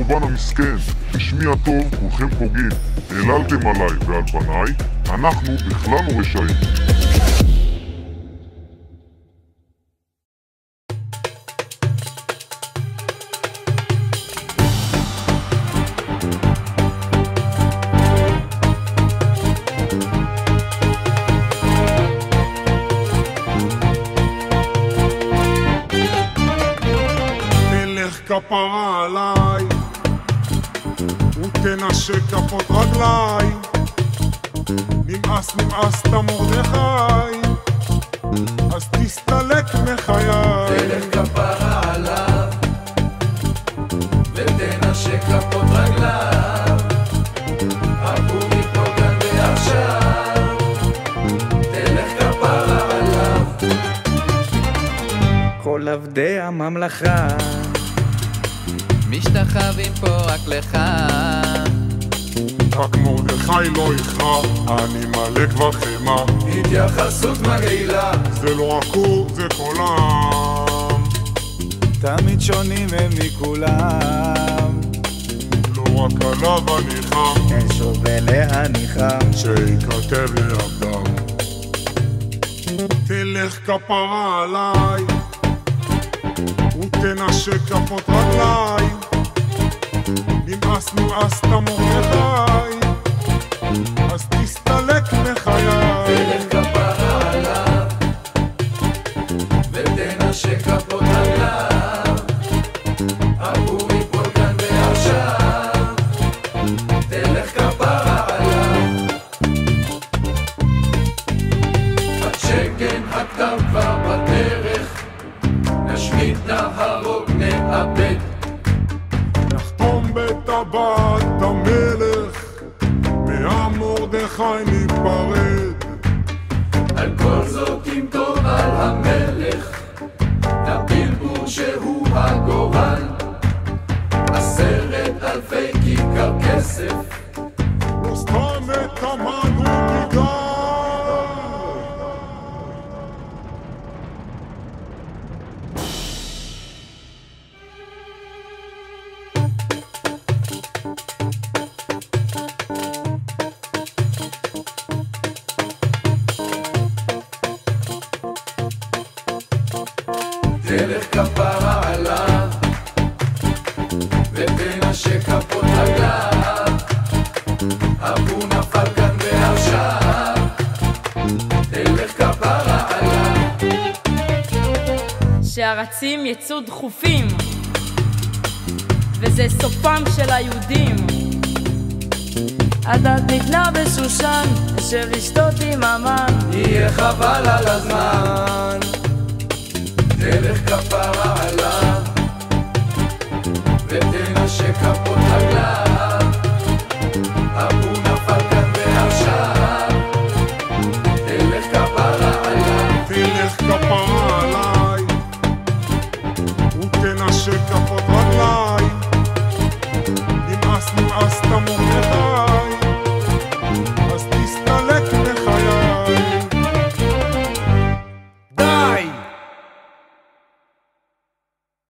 הקורבן המסכן. בשמי הטוב כולכם פוגעים, העללתם עליי ועל בניי, אנחנו בכלל לא רשעים. כפרה עליי ותנשק כפות רגליי, נמאס אתה מרדכי, אז תסתלק מחיי. תלך כפרה עליו ותנשק כפות רגליו, עבור מפה כאן ועכשיו, תלך כפרה עליו. כל עבדי הממלכה משתחווים פה רק לך, רק מרדכי לא איכה, אני מלא כבר חמה. התייחסות מגעילה, זה לא רק הוא, זה כולם, תמיד שונים הם מכולם. לא רק עליו אני חם, אין שווה להניחם, שיכתב לעבדם. תלך כפרה עליי ותנשק כפות רגליי, נמאס אתה מרדכי, אז תסתלק מחיי. תלך כפרה עליו ותנשק כפות רגליו, עבור מפה כאן ועכשיו, תלך כפרה עליו. השכן הכתב כבר בדרך, נשמיד נהרוג נאבד, נחתום בטבעת המלך, מהמרדכי ניפרד. על כל זאת ימטור על המלך, נפיל בור שהוא הגורל, 10,000 כיכר כסף, לא סתם את המנו ניגע. תלך כפרה עליו ותנשק כפות רגליו, אבו נפל כאן ועכשיו, תלך כפרה עליו. שהרצים יצאו דחופים, וזה סופם של היהודים. הדת ניתנה בשושן, אשר לשתות עם המן, יהיה חבל על הזמן. תלך כפרה עליו ותנשק כפות רגליו,